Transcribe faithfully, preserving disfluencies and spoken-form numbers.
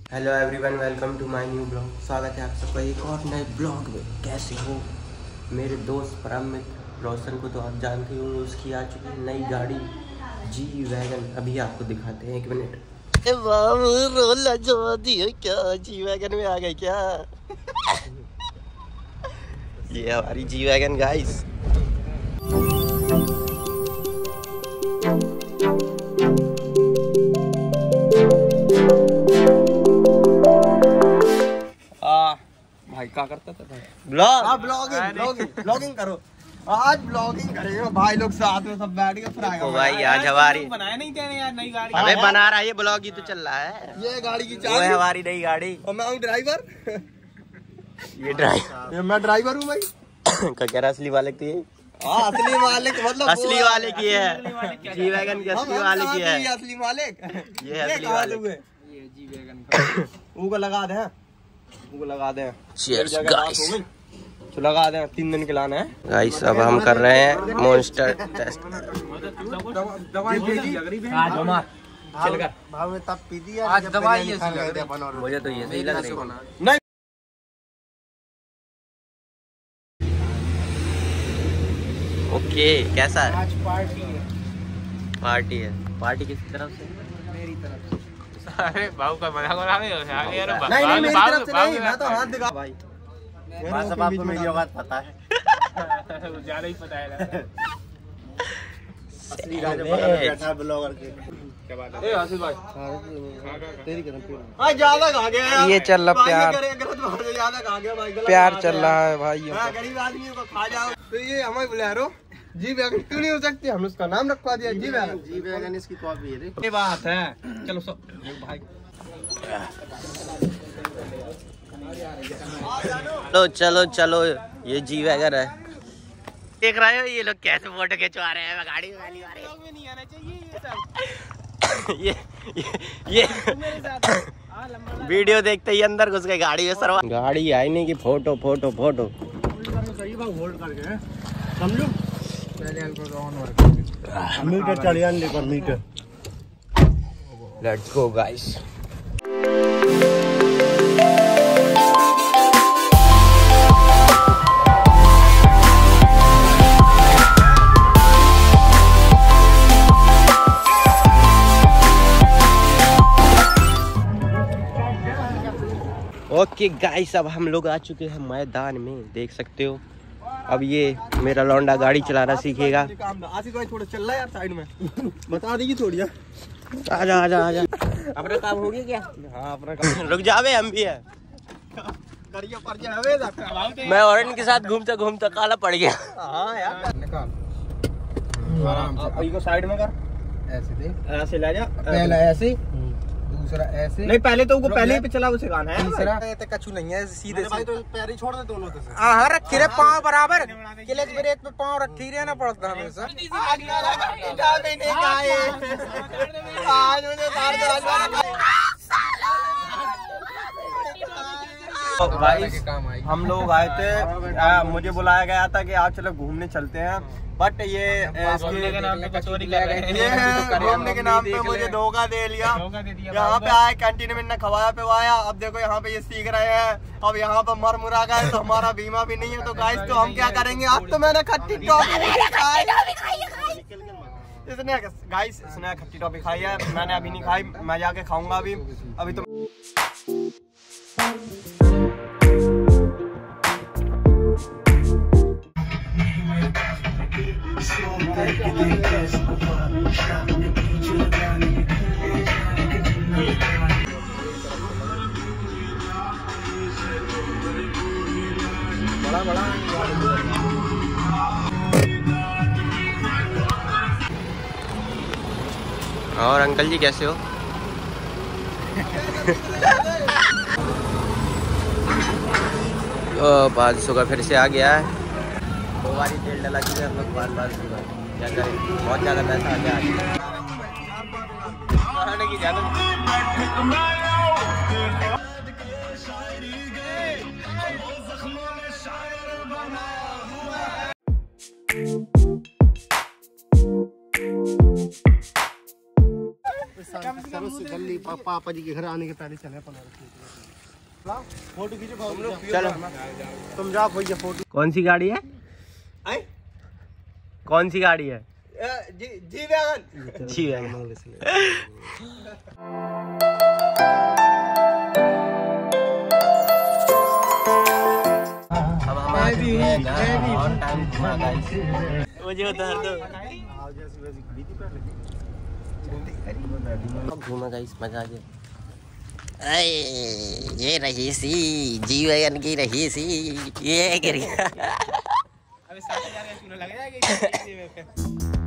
Hello everyone, welcome to my new blog. स्वागत है आप सबका एक और नए ब्लॉग में। कैसे हो मेरे दोस्त परम मित्र रोशन को तो आप जानते हो, उसकी आ चुकी है नई गाड़ी जी वैगन। अभी आपको दिखाते हैं, एक मिनट। रोला जमा दिया क्या, जी वैगन में आ गए क्या? ये हमारी जी वैगन गाइस। भाई क्या करता था भाई? ब्लॉग हाँ ब्लॉगिंग ब्लॉगिंग ब्लॉगिंग करो। आज ब्लॉगिंग करेंगे भाई लोग साथ में सब बैठ के फिर आएगा भाई। आज हमारी बनाया नहीं तेरे यार नई गाड़ी। हमें बना रहा है, ये ब्लॉग ही तो चल रहा है। ये गाड़ी की वो चाबी है हमारी नई गाड़ी और मैं हूँ ड्राइवर। ये ड्राइवर ये मैं ड्राइवर हूँ भाई। क्या कह रहा, असली मालिक थी? हाँ असली मालिक मतलब असली वाले की है जी वैगन की, असली वाले की है। ये असली मालिक ये है असली वाले। ये जी वैगन का वो लगा दे, वो लगा दे। Cheers, guys. तो लगा दे, तीन दिन के लाना है गाइस। अब हम कर रहे हैं मॉन्स्टर टेस्ट। आज दवाई ये मुझे तो ये सही लग रही है। नहीं ओके, कैसा है? आज पार्टी है। पार्टी है। पार्टी किस तरफ से? मेरी तरफ से। अरे बाबू का मजाक उड़ा रहे हो यार? नहीं नहीं मेरी तरफ से नहीं, मैं तो हाथ दिखा भाई। बस अब आपको मेरी औकात पता है। ज्यादा ही पता है। असली राजा बैठा ब्लॉगर के। क्या बात है? ए आसिफ भाई तेरी कसम पे हां ज्यादा खा गया यार। ये चल रहा प्यार, गलत बात है, ज्यादा खा गया भाई। प्यार चल रहा है भाइयों हां, गरीब आदमियों को खा जाओ। तो ये हमें बोलेरो जी वैगन क्यों नहीं हो सकती? हमने उसका नाम रखवा दिया जी वैगन। जी वैगन इसकी कॉपी है। ये बात है। चलो सब भाई चलो चलो चलो, ये जी वैगन है। देख रहे हो ये लोग कैसे फोटो खिंचवा रहे हैं गाड़ी वाली वाले। में नहीं आना चाहिए ये सब। ये ये, ये वीडियो देखते ही अंदर घुस गए गाड़ी में। सरवा गाड़ी आई नहीं कि फोटो फोटो फोटो। सही बात होल्ड करके समझो। पहले अल्कोहल ऑन वर्क मीटर चढ़िया लेकर metre. Let's go guys. Okay guys, अब हम लोग आ चुके हैं मैदान में, देख सकते हो। अब ये मेरा लौंडा गाड़ी चलाना सीखेगा। आसिफ भाई थोड़ा चल रहा है यार साइड में। बता देगी थोड़ी। आजा आजा आजा। अपना काम हो गया क्या? हाँ अपना काम। रुक जावे, हम भी है। करिए पर जावे जाता। मैं औरन के साथ घूमता घूमता काला पड़ गया। हाँ यार निकाल आराम से। अब इसको साइड में कर, ऐसे देख, ऐसे ले जा। पहला ऐसे, दूसरा ऐसे। नहीं पहले तो वो पहले ही पे चला उसे गाना है। तीसरा ये कछु नहीं है, सीधे भाई तो पैर ही छोड़ दे दोनों से। हां रख रे पांव बराबर, क्लच ब्रेक पे पांव रखी रहना पड़ता है हमेशा। डाल देने का है आज मुझे तार दे। भाई हम लोग आए थे, आ, मुझे बुलाया गया था कि आज चलो घूमने चलते हैं, बट ये घूमने के नाम पे कचौरी कर रहे हैं। ये घूमने के नाम पे मुझे धोखा दे लिया। यहाँ पे आए कैंटीन में न खवाया पिवाया। अब देखो यहाँ पे ये सीख रहे हैं। अब यहाँ पे मर मुरा गए तो हमारा बीमा भी नहीं है। तो गाइस तो हम क्या करेंगे? अब तो मैंने खट्टी टॉफी खाई। इसने गाइस इसने खट्टी टॉफी खाई है, मैंने अभी नहीं खाई। मैं जाके खाऊंगा अभी। अभी तो बड़ा बड़ा और अंकल जी कैसे हो? पाँच सौ का फिर से आ गया है। दो बारी तेल डला चुके हम लोग, पाँच पाँच सौ का। क्या करें, बहुत ज़्यादा पैसा आ गया। जल्दी पापा जी के घर आने के पहले चले फोटो खींचो। चलो तुम जाओ भैया फोटो। कौन सी गाड़ी है? आए? कौन सी गाड़ी है? जी जी वैगन। G wagon. अब हम आ चुके हैं घर और टाइम घुमा गाइस। मुझे उतार दो। अब घूमा गाइस, मजा आ गया। ये रही सी जी वैगन की रही सी, ये गिर गया। अबे साथ जा रहे हैं, लग जाएगा।